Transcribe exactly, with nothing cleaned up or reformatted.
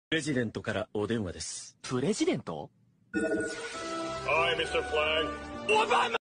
プレジデントからお電話です。 プレジデント？ Hi, ミスター Flag.